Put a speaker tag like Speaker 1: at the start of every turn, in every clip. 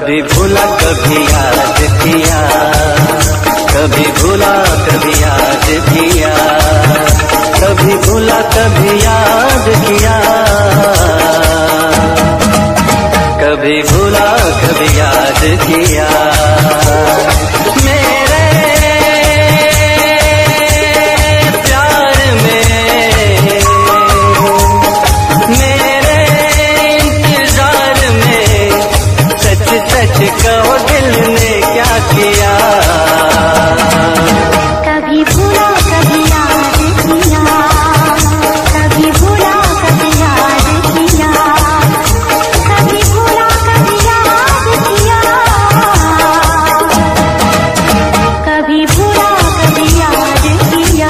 Speaker 1: कभी भूला कभी याद किया, कभी भूला कभी याद किया, कभी भूला कभी याद किया, कभी भूला कभी याद किया। मेरे प्यार में, मेरे इंतजार में, सच सच कहो दिल ने क्या किया।
Speaker 2: कभी भूला कभी याद किया, कभी भूला कभी याद किया, कभी भूला कभी याद किया, कभी भूला कभी याद किया।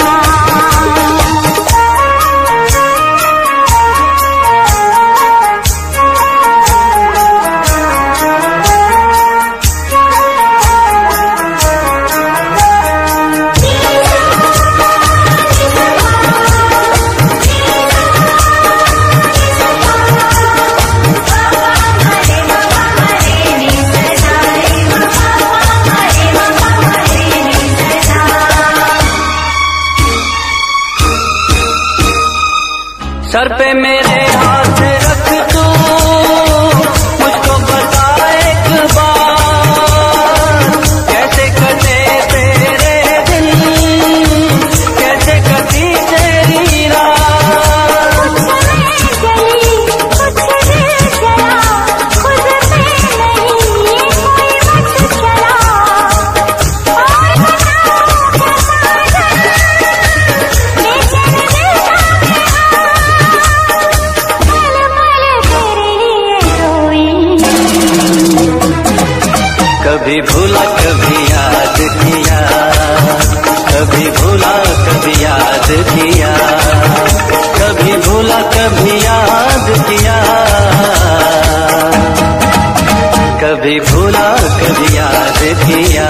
Speaker 1: सर पे मेरे हाथ रख तू, मुझको बता एक बार, कैसे कटे तेरे दिन, कैसे कटी तेरी रात। कभी भूला कभी याद किया, कभी भूला कभी याद किया, कभी भूला कभी याद किया, कभी भूला कभी याद किया।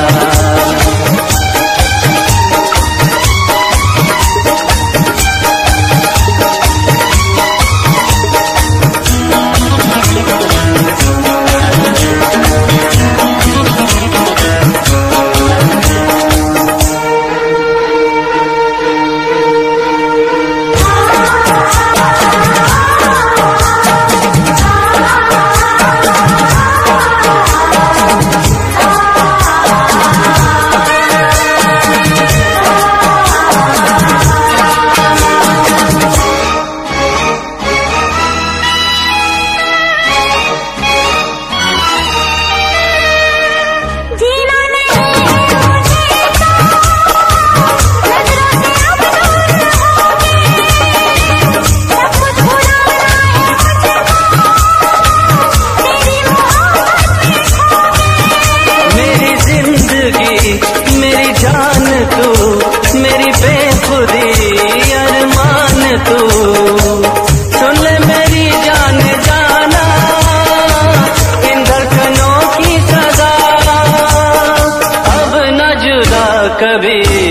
Speaker 1: मेरी जान तू, मेरी बेखुदी अरमान तू, सुन ले मेरी जान जाना, इन धड़कनों की सजा, अब न जुदा कभी